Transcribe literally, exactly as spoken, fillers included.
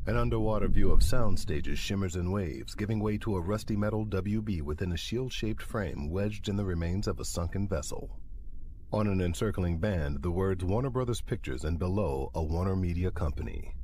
An underwater view of sound stages shimmers and waves, giving way to a rusty metal W B within a shield-shaped frame wedged in the remains of a sunken vessel. On an encircling band, the words Warner Brothers Pictures and below a Warner Media Company.